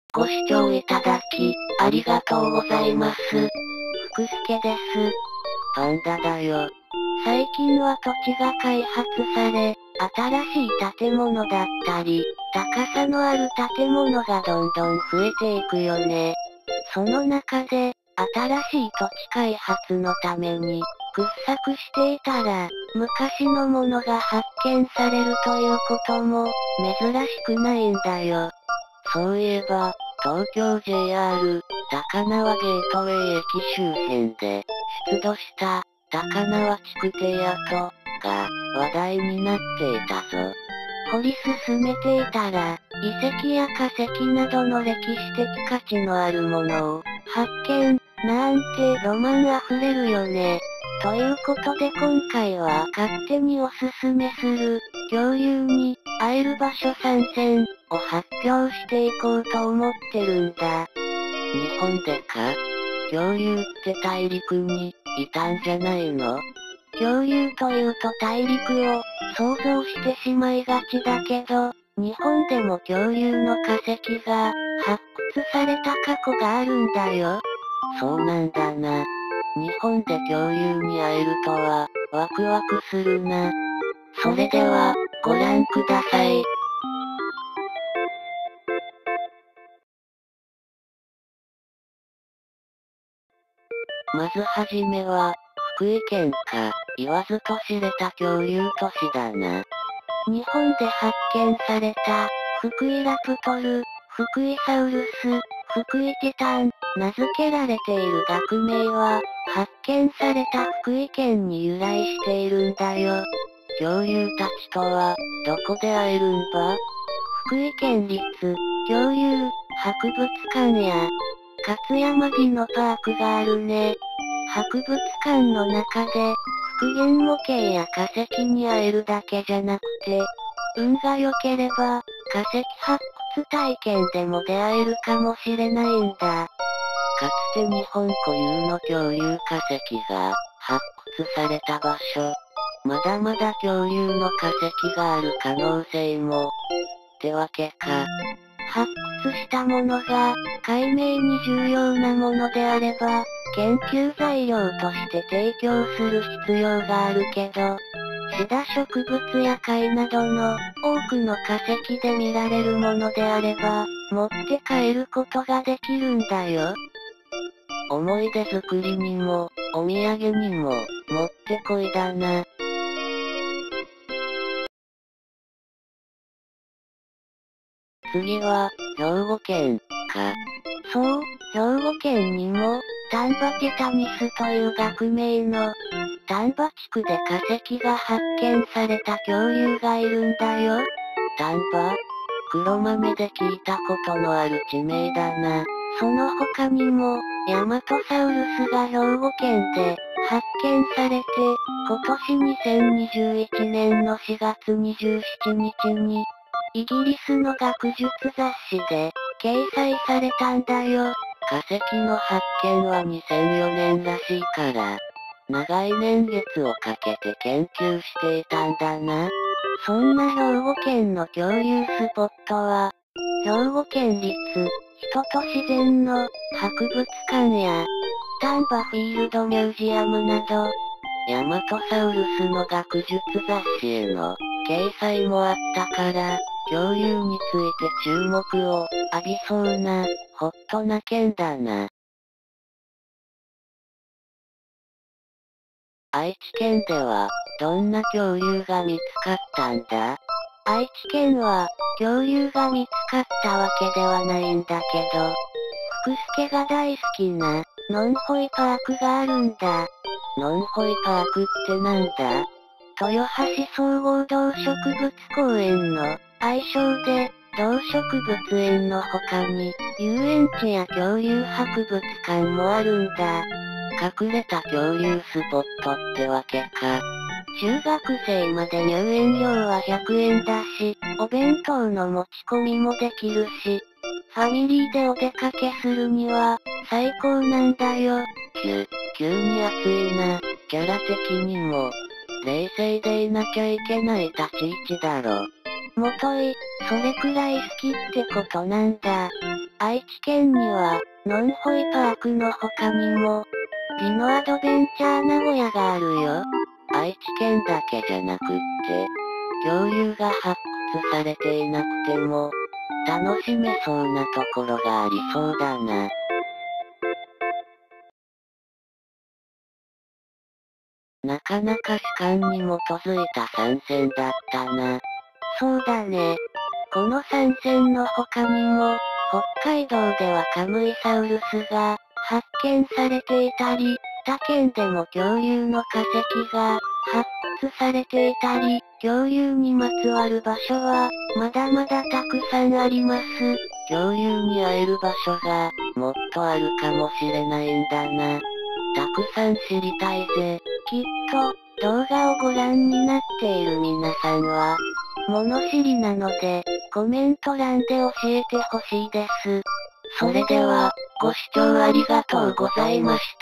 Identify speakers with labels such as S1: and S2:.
S1: ご視聴いただき、ありがとうございます。福助です。
S2: パンダだよ。
S1: 最近は土地が開発され、新しい建物だったり、高さのある建物がどんどん増えていくよね。その中で、新しい土地開発のために、掘削していたら、昔のものが発見されるということも、珍しくないんだよ。
S2: そういえば、東京 JR、高輪ゲートウェイ駅周辺で、出土した、高輪築堤跡、が、話題になっていたぞ。
S1: 掘り進めていたら、遺跡や化石などの歴史的価値のあるものを、発見、なんてロマンあふれるよね。ということで今回は勝手におすすめする、恐竜に会える場所参戦を発表していこうと思ってるんだ。
S2: 日本でか？恐竜って大陸にいたんじゃないの？
S1: 恐竜というと大陸を想像してしまいがちだけど、日本でも恐竜の化石が発掘された過去があるんだよ。
S2: そうなんだな。日本で恐竜に会えるとは、ワクワクするな。
S1: それでは、ご覧ください。
S2: まずはじめは、福井県か、言わずと知れた恐竜都市だな。
S1: 日本で発見された、フクイラプトル、フクイサウルス、フクイティタン、名付けられている学名は、発見された福井県に由来しているんだよ。
S2: 恐竜たちとは、どこで会えるんば？
S1: 福井県立、恐竜、博物館や、勝山ディノパークがあるね。博物館の中で、復元模型や化石に会えるだけじゃなくて、運が良ければ、化石発掘体験でも出会えるかもしれないんだ。
S2: かつて日本固有の恐竜化石が発掘された場所。まだまだ恐竜の化石がある可能性も。ってわけか。
S1: 発掘したものが、解明に重要なものであれば、研究材料として提供する必要があるけど、シダ植物や貝などの多くの化石で見られるものであれば、持って帰ることができるんだよ。
S2: 思い出作りにも、お土産にも、もってこいだな。次は、兵庫県、か。
S1: そう、兵庫県にも、丹波ティタニスという学名の、丹波地区で化石が発見された恐竜がいるんだよ。
S2: 丹波？黒豆で聞いたことのある地名だな。
S1: その他にも、ヤマトサウルスが兵庫県で発見されて、今年2021年の4月27日に、イギリスの学術雑誌で掲載されたんだよ。
S2: 化石の発見は2004年らしいから、長い年月をかけて研究していたんだな。
S1: そんな兵庫県の恐竜スポットは、兵庫県立人と自然の博物館や、丹波フィールドミュージアムなど、
S2: ヤマトサウルスの学術雑誌への掲載もあったから、恐竜について注目を浴びそうな、ホットな県だな。愛知県では、どんな恐竜が見つかったんだ？
S1: 愛知県は、恐竜が見つかったわけではないんだけど、福助が大好きな、ノンホイパークがあるんだ。
S2: ノンホイパークってなんだ？
S1: 豊橋総合動植物公園の愛称で、動植物園の他に、遊園地や恐竜博物館もあるんだ。
S2: 隠れた恐竜スポットってわけか。
S1: 中学生まで入園料は100円だし、お弁当の持ち込みもできるし、ファミリーでお出かけするには、最高なんだよ。
S2: 急に熱いな、キャラ的にも。冷静でいなきゃいけない立ち位置だろ。
S1: もとい、それくらい好きってことなんだ。 愛知県には、ノンホイパークの他にも、リノアドベンチャー名古屋があるよ。
S2: 愛知県だけじゃなくって、恐竜が発掘されていなくても、楽しめそうなところがありそうだな。なかなか主観に基づいた参戦だったな。
S1: そうだね。この参戦の他にも、北海道ではカムイサウルスが発見されていたり、他県でも恐竜の化石が発掘されていたり、恐竜にまつわる場所はまだまだたくさんあります。
S2: 恐竜に会える場所がもっとあるかもしれないんだな。たくさん知りたいぜ。
S1: きっと、動画をご覧になっている皆さんは、物知りなので、コメント欄で教えてほしいです。
S2: それでは、ご視聴ありがとうございました。